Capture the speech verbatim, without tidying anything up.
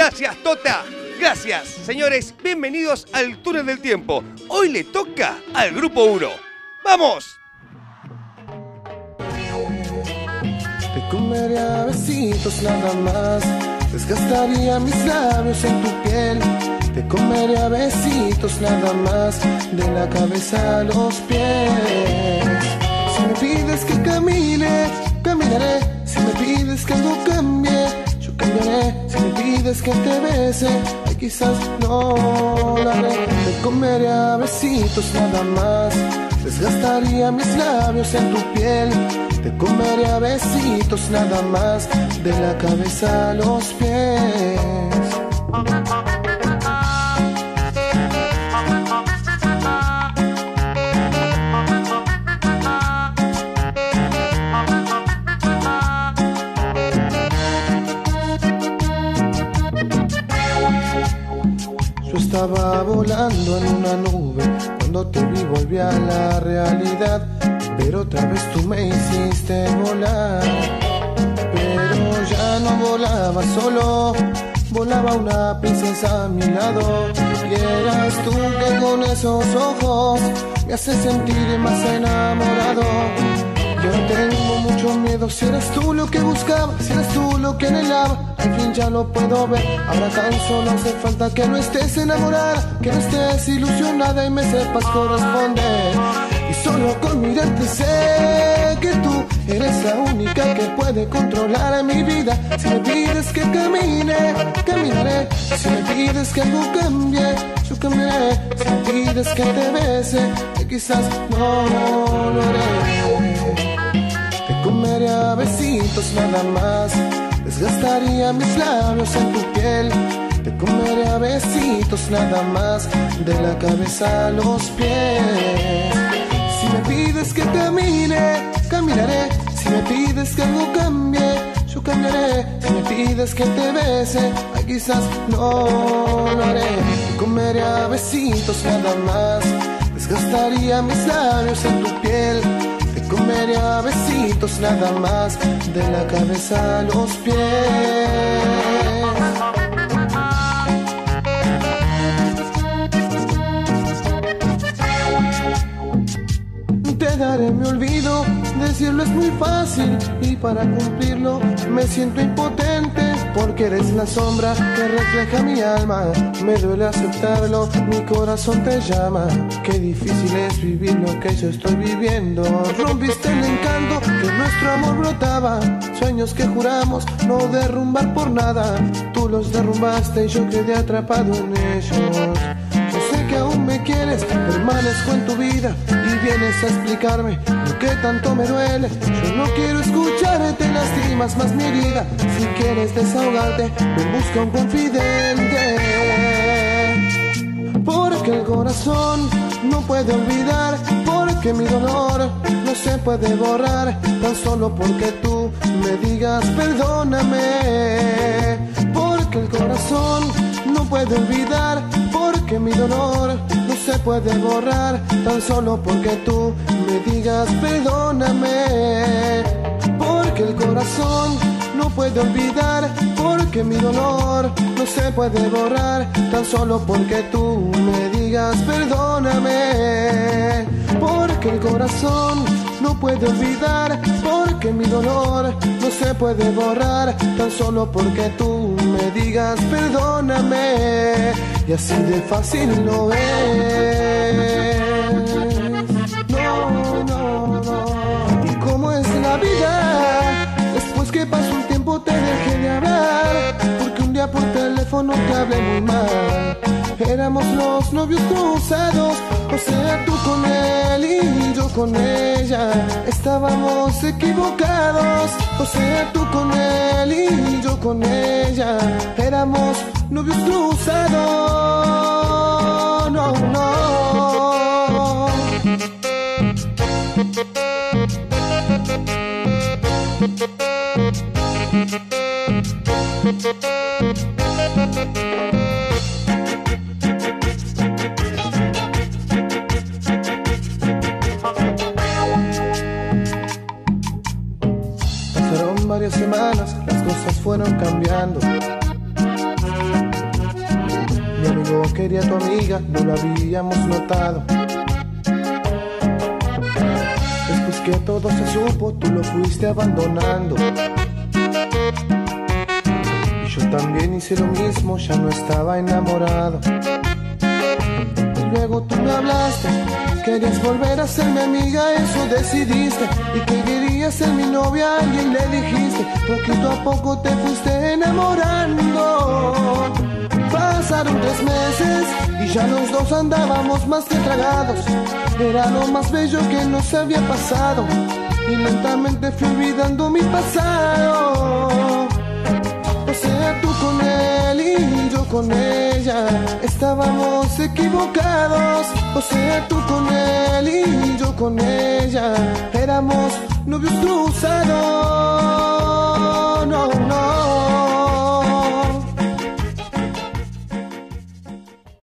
Gracias, Tota. Gracias, señores. Bienvenidos al Túnel del Tiempo. Hoy le toca al Grupo uno. ¡Vamos! Te comería a besitos nada más, desgastaría mis labios en tu piel. Te comería a besitos nada más, de la cabeza a los pies. Si me pides que camine, caminaré. Si me pides que algo cambie, yo cambiaré. Si me pides que te bese, ay, quizás no lo haré. Te comería a besitos nada más, desgastaría mis labios en tu piel. Te comeré a besitos nada más, de la cabeza a los pies. Yo estaba volando en una nube, cuando te vi volví a la realidad. Pero otra vez tú me hiciste volar. Pero ya no volaba solo, volaba una princesa a mi lado. Y eras tú que con esos ojos me haces sentir más enamorado. Yo tengo mucho miedo, si eras tú lo que buscaba, si eras tú lo que anhelaba, al fin ya lo puedo ver. Ahora tan solo hace falta que no estés enamorada, que no estés ilusionada y me sepas corresponder. Y solo con mirarte sé que tú eres la única que puede controlar mi vida. Si me pides que camine, caminaré. Si me pides que algo cambie, yo cambiaré. Si me pides que te bese, que quizás no lo haré. Te comeré a besitos nada más, desgastaría mis labios en tu piel. Te comeré a besitos nada más, de la cabeza a los pies. Si me pides que camine, caminaré. Si me pides que algo cambie, yo cambiaré. Si me pides que te bese, ay, quizás no lo haré. Te comeré a besitos nada más, desgastaría mis labios en tu piel. Te comeré a besitos nada más, de la cabeza a los pies. Te daré mi olvido, decirlo es muy fácil y para cumplirlo me siento impotente, porque eres la sombra que refleja mi alma. Me duele aceptarlo, mi corazón te llama. Qué difícil es vivir lo que yo estoy viviendo. Rompiste el encanto que nuestro amor brotaba, sueños que juramos no derrumbar por nada. Tú los derrumbaste y yo quedé atrapado en ellos. Yo sé que aún me quieres, permanezco en tu vida y vienes a explicarme lo que tanto me duele. Yo no quiero escucharte, lastimas más mi herida. Si quieres desahogarte, ven, busca un confidente. Porque el corazón no puede olvidar, porque mi dolor no se puede borrar, tan solo porque tú me digas perdóname. Porque el corazón no puede olvidar, porque mi dolor no se puede borrar, tan solo porque tú me digas perdóname. Porque el corazón no puede olvidar, porque mi dolor no se puede borrar, tan solo porque tú me digas perdóname. Porque el corazón no puede olvidar, porque mi dolor no se puede borrar, tan solo porque tú me digas perdóname. Y así de fácil no es. No, no, no. ¿Y cómo es la vida? Después que pasó un tiempo te dejé de hablar, porque un día por teléfono te hablé muy mal. Éramos los novios cruzados, o sea tú con él y yo con ella. Estábamos equivocados, o sea tú con él y yo con ella. Éramos novios cruzados, no, no. Pasaron varias semanas, las cosas fueron cambiando. mi amigo quería a tu amiga, no lo habíamos notado. Después que todo se supo, tú lo fuiste abandonando. Y yo también hice lo mismo, ya no estaba enamorado. Y luego tú me hablaste, querías volver a ser mi amiga, eso decidiste. Y que querías ser mi novia y le dijiste. Poquito a poco te fuiste enamorando. Pasaron tres meses y ya los dos andábamos más que tragados. Era lo más bello que nos había pasado. Y lentamente fui olvidando mi pasado. O sea, tú con él y yo con ella estábamos equivocados. O sea, tú con él y yo con ella éramos novios cruzados.